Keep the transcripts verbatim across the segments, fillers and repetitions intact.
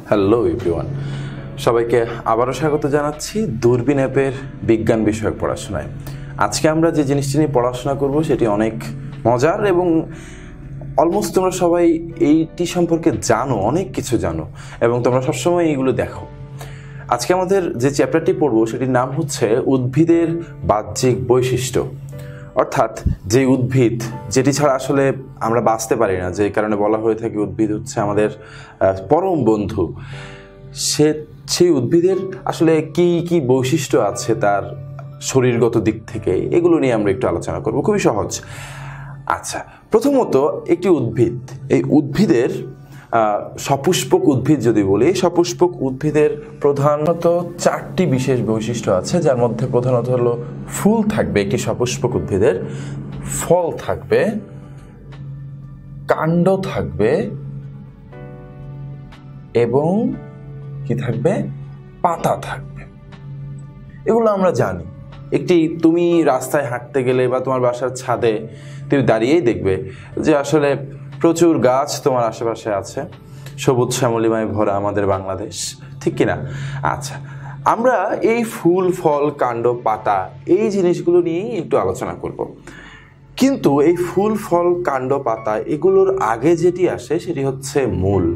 Hello everyone, সবাইকে আবারও স্বাগত জানাচ্ছি দূরবীন অ্যাপের বিজ্ঞান বিষয়ক পড়াশোনায়। আজকে আমরা যে জিনিসটি নিয়ে পড়াশোনা করব সেটি অনেক মজার এবং অলমোস্ট তোমরা সবাই এইটি সম্পর্কে জানো, অনেক কিছু জানো এবং তোমরা সবসময় এইগুলো দেখো। আজকে আমাদের যে চ্যাপ্টারটি পড়বো সেটির নাম হচ্ছে উদ্ভিদের বাহ্যিক বৈশিষ্ট্য, অর্থাৎ যে উদ্ভিদ যেটি ছাড়া আসলে আমরা বাঁচতে পারি না, যে কারণে বলা হয়ে থাকে উদ্ভিদ হচ্ছে আমাদের পরম বন্ধু। সে সেই উদ্ভিদের আসলে কি কি বৈশিষ্ট্য আছে তার শরীরগত দিক থেকে, এগুলো নিয়ে আমরা একটু আলোচনা করব। খুবই সহজ। আচ্ছা, প্রথমত একটি উদ্ভিদ, এই উদ্ভিদের সপুষ্পক উদ্ভিদ যদি বলি, সপুষ্পক উদ্ভিদের প্রধানত চারটি বিশেষ বৈশিষ্ট্য আছে, যার মধ্যে প্রধানত হলো ফুল থাকবে একটি সপুষ্পক উদ্ভিদের, ফল থাকবে, কাণ্ড থাকবে এবং কি থাকবে, পাতা থাকবে। এগুলো আমরা জানি। একটি তুমি রাস্তায় হাঁটতে গেলে বা তোমার বাসার ছাদে তুমি দাঁড়িয়েই দেখবে যে আসলে প্রচুর গাছ তোমার আশেপাশে আছে, সবুজ শ্যামলিমায় ভরা আমাদের বাংলাদেশ, ঠিক কিনা? আচ্ছা, আমরা এই ফুল, ফল, কাণ্ড, পাতা এই জিনিসগুলো নিয়েই একটু আলোচনা করব। কিন্তু এই ফুল, ফল, কাণ্ড, পাতা এগুলোর আগে যেটি আসে সেটি হচ্ছে মূল।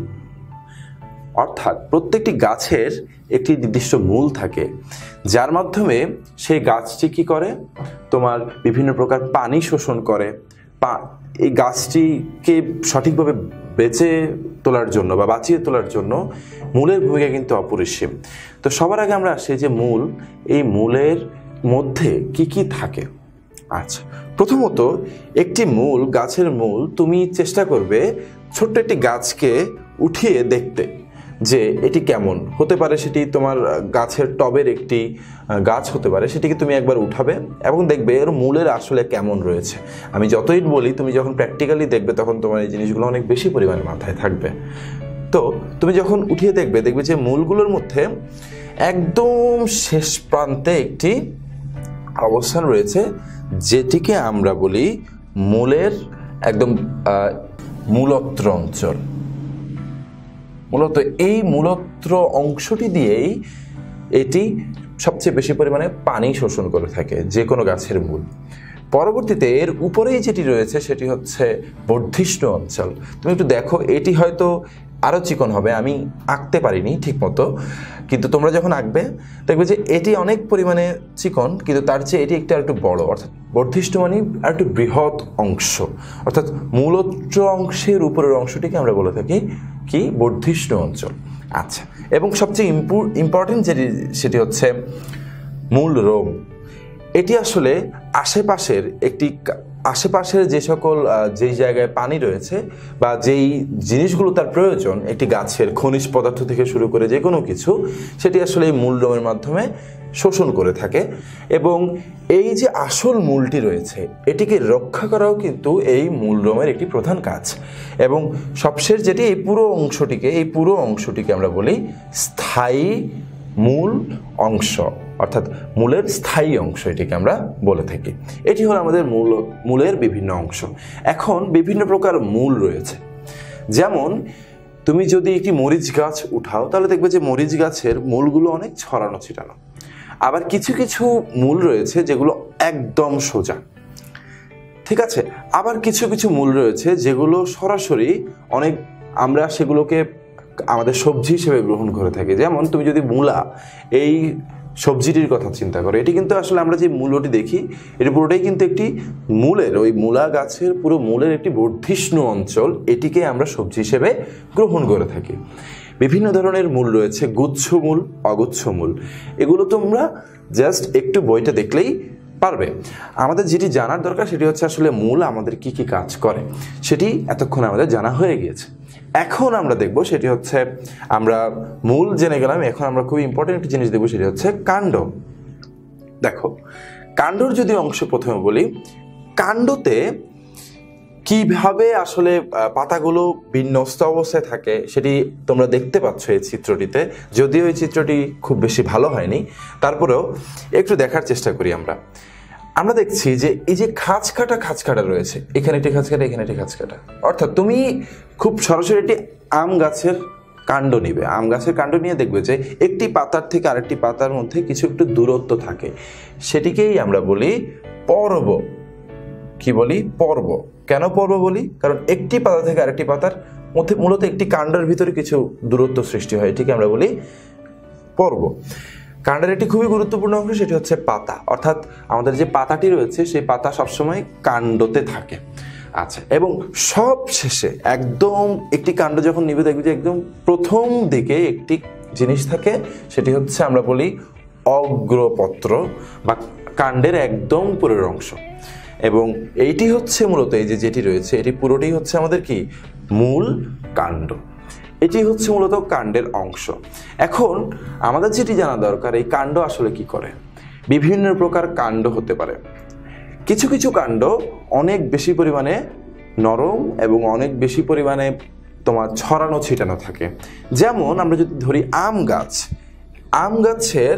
অর্থাৎ প্রত্যেকটি গাছের একটি নির্দিষ্ট মূল থাকে, যার মাধ্যমে সেই গাছটি কি করে, তোমার বিভিন্ন প্রকার পানি শোষণ করে। এই গাছটিকে সঠিকভাবে বেঁচে তোলার জন্য বা বাঁচিয়ে তোলার জন্য মূলের ভূমিকা কিন্তু অপরিসীম। তো সবার আগে আমরা আসি যে মূল, এই মূলের মধ্যে কি কি থাকে। আচ্ছা, প্রথমত একটি মূল, গাছের মূল, তুমি চেষ্টা করবে ছোট্ট একটি গাছকে উঠিয়ে দেখতে যে এটি কেমন হতে পারে। সেটি তোমার গাছের টবের একটি গাছ হতে পারে, সেটিকে তুমি একবার উঠাবে এবং দেখবে এর মূলের আসলে কেমন রয়েছে। আমি যতই বলি, তুমি যখন প্র্যাকটিক্যালি দেখবে তখন তোমার এই জিনিসগুলো অনেক বেশি পরিমাণে মাথায় থাকবে। তো তুমি যখন উঠিয়ে দেখবে, দেখবে যে মূলগুলোর মধ্যে একদম শেষ প্রান্তে একটি অবস্থান রয়েছে, যেটিকে আমরা বলি মূলের একদম মূলত্র অঞ্চল। মূলত এই মূলত্র অংশটি দিয়েই এটি সবচেয়ে বেশি পরিমাণে পানি শোষণ করে থাকে যে কোনো গাছের মূল। পরবর্তীতে এর উপরেই যেটি রয়েছে সেটি হচ্ছে বর্ধিষ্ণু অঞ্চল। তুমি একটু দেখো, এটি হয়তো আরও চিকন হবে, আমি আঁকতে পারিনি ঠিক মতো, কিন্তু তোমরা যখন আঁকবে দেখবে যে এটি অনেক পরিমাণে চিকন, কিন্তু তার চেয়ে এটি একটু আর একটু বড়, অর্থাৎ বর্ধিষ্ণু মানে আর একটু বৃহৎ অংশ। অর্থাৎ মূলত্র অংশের উপরের অংশটিকে আমরা বলে থাকি কি, বর্ধিষ্ণু অঞ্চল। আচ্ছা, এবং সবচেয়ে ইম্পর্টেন্ট যেটি সেটি হচ্ছে মূল রোম। এটি আসলে আশেপাশের একটি আশেপাশের যে সকল যেই জায়গায় পানি রয়েছে বা যেই জিনিসগুলো তার প্রয়োজন একটি গাছের, খনিজ পদার্থ থেকে শুরু করে যে কোনো কিছু, সেটি আসলে এই মূল রোমের মাধ্যমে শোষণ করে থাকে। এবং এই যে আসল মূলটি রয়েছে এটিকে রক্ষা করাও কিন্তু এই মূল রোমের একটি প্রধান কাজ। এবং সবশেষ যেটি, এই পুরো অংশটিকে এই পুরো অংশটিকে আমরা বলি স্থায়ী মূল অংশ, অর্থাৎ মূলের স্থায়ী অংশ এটিকে আমরা বলে থাকি। এটি হলো আমাদের মূল, মূলের বিভিন্ন অংশ। এখন বিভিন্ন প্রকার মূল রয়েছে। যেমন তুমি যদি একটি মরিচ গাছ উঠাও তাহলে দেখবে যে মরিচ গাছের মূলগুলো অনেক ছড়ানো ছিটানো। আবার কিছু কিছু মূল রয়েছে যেগুলো একদম সোজা, ঠিক আছে। আবার কিছু কিছু মূল রয়েছে যেগুলো সরাসরি অনেক, আমরা সেগুলোকে আমাদের সবজি হিসেবে গ্রহণ করে থাকি। যেমন তুমি যদি মূলা এই সবজিটির কথা চিন্তা করো, এটি কিন্তু আসলে আমরা যে মূলটি দেখি এটি পুরোটাই কিন্তু একটি মূলের, ওই মূলা গাছের পুরো মূলের একটি বর্ধিষ্ণু অঞ্চল, এটিকে আমরা সবজি হিসেবে গ্রহণ করে থাকি। বিভিন্ন ধরনের মূল রয়েছে, গুচ্ছ মূল, অগুচ্ছ মূল। এগুলো তোমরা জাস্ট একটু বইটা দেখলেই পারবে। আমাদের যেটি জানার দরকার সেটি হচ্ছে আসলে মূল আমাদের কি কি কাজ করে, সেটি এতক্ষণ আমাদের জানা হয়ে গিয়েছে। এখন আমরা দেখব সেটি হচ্ছে, আমরা মূল জেনে গেলাম, এখন আমরা খুব ইম্পর্টেন্ট একটি জিনিস দেখব, সেটি হচ্ছে কাণ্ড। দেখো, কাণ্ডর যদি অংশ প্রথমে বলি, কাণ্ডতে কিভাবে আসলে পাতাগুলো বিন্যস্ত অবস্থায় থাকে সেটি তোমরা দেখতে পাচ্ছ এই চিত্রটিতে। যদিও এই চিত্রটি খুব বেশি ভালো হয়নি, তারপরেও একটু দেখার চেষ্টা করি। আমরা আমরা দেখছি যে এই যে খাঁজ কাটা খাঁজ কাটা রয়েছে, এখানে একটি খাঁজ কাটা, এখানে একটি খাঁজ কাটা। অর্থাৎ তুমি খুব সরাসরি একটি আম গাছের কাণ্ড নিবে, আম গাছের কাণ্ড নিয়ে দেখবে যে একটি পাতার থেকে আরেকটি পাতার মধ্যে কিছু একটু দূরত্ব থাকে, সেটিকেই আমরা বলি পর্ব। কি বলি? পর্ব। কেন পর্ব বলি? কারণ একটি পাতা থেকে আরেকটি পাতার মধ্যে মূলত একটি কাণ্ডের ভিতরে কিছু দূরত্ব সৃষ্টি হয়, এটিকে আমরা বলি পর্ব। কাণ্ডের একটি খুবই গুরুত্বপূর্ণ অংশ, সেটি হচ্ছে পাতা, অর্থাৎ আমাদের যে পাতাটি রয়েছে সেই পাতা সবসময় কাণ্ডতে থাকে। আচ্ছা, এবং সব শেষে একদম একটি কাণ্ড যখন নিবে দেখবে যে একদম প্রথম দিকে একটি জিনিস থাকে, সেটি হচ্ছে আমরা বলি অগ্রপত্র বা কাণ্ডের একদম উপরের অংশ। এবং এইটি হচ্ছে মূলত এই যে যেটি রয়েছে এটি পুরোটাই হচ্ছে আমাদের কি মূল কাণ্ড। এটি হচ্ছে মূলত কাণ্ডের অংশ। এখন আমাদের যেটি জানা দরকার, এই কাণ্ড আসলে কি করে। বিভিন্ন প্রকার কাণ্ড হতে পারে। কিছু কিছু কাণ্ড অনেক বেশি পরিমাণে নরম এবং অনেক বেশি পরিমাণে তোমার ছড়ানো ছিটানো থাকে। যেমন আমরা যদি ধরি আম গাছ, আম গাছের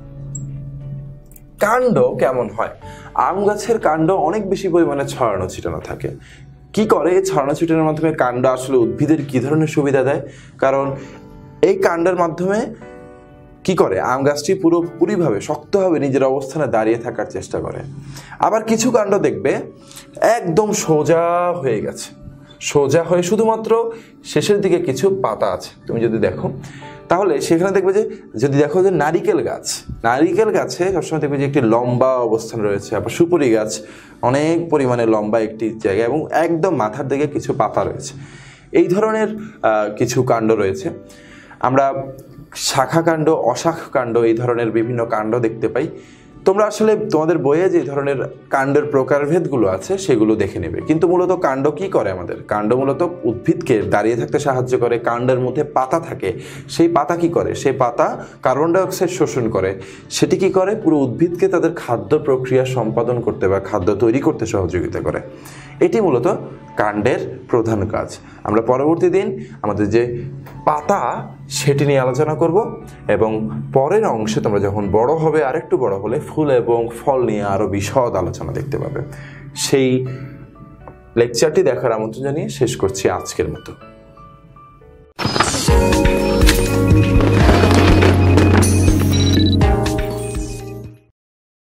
কাণ্ড কেমন হয়? আম গাছের কাণ্ড অনেক বেশি পরিমাণে ছড়ানো ছিটানো থাকে। কি করে এই ছড়ানো ছিটানোর মাধ্যমে? কাণ্ড আসলে উদ্ভিদের কি ধরনের সুবিধা দেয়? কারণ এই কাণ্ডের মাধ্যমে কি করে আম গাছটি পুরোপুরিভাবে শক্তভাবে নিজের অবস্থানে দাঁড়িয়ে থাকার চেষ্টা করে। আবার কিছু কাণ্ড দেখবে একদম সোজা হয়ে গেছে, সোজা হয়ে শুধুমাত্র শেষের দিকে কিছু পাতা আছে। তুমি যদি দেখো তাহলে সেখানে দেখবে যে যদি দেখো যে নারিকেল গাছ, নারিকেল গাছে সবসময় দেখবে যে একটি লম্বা অবস্থান রয়েছে। আবার সুপুরি গাছ অনেক পরিমাণে লম্বা একটি জায়গা এবং একদম মাথার দিকে কিছু পাতা রয়েছে। এই ধরনের কিছু কাণ্ড রয়েছে। আমরা শাখা কাণ্ড, অশাখা কাণ্ড, এই ধরনের বিভিন্ন কাণ্ড দেখতে পাই। তোমরা আসলে তোমাদের বইয়ে যে ধরনের কাণ্ডের প্রকারভেদগুলো আছে সেগুলো দেখে নেবে। কিন্তু মূলত কাণ্ড কি করে? আমাদের কাণ্ড মূলত উদ্ভিদকে দাঁড়িয়ে থাকতে সাহায্য করে। কাণ্ডের মধ্যে পাতা থাকে, সেই পাতা কি করে? সেই পাতা কার্বন ডাইঅক্সাইড শোষণ করে। সেটি কি করে? পুরো উদ্ভিদকে তাদের খাদ্য প্রক্রিয়া সম্পাদন করতে বা খাদ্য তৈরি করতে সহযোগিতা করে। এটি মূলত কাণ্ডের প্রধান কাজ। আমরা পরবর্তী দিন আমাদের যে পাতা সেটি নিয়ে আলোচনা করব এবং পরের অংশে তোমরা যখন বড় হবে, আরেকটু বড় হলে ফুল এবং ফল নিয়ে আরো বিশদ আলোচনা দেখতে পাবে। সেই লেকচারটি দেখার আমন্ত্রণ জানিয়ে শেষ করছি আজকের মতো।